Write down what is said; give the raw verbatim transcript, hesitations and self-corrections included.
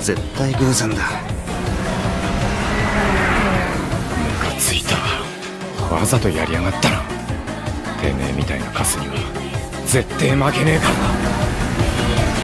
絶対偶然だ。 ムカついた。わざとやりやがったな。てめえみたいなカスには絶対負けねえからな。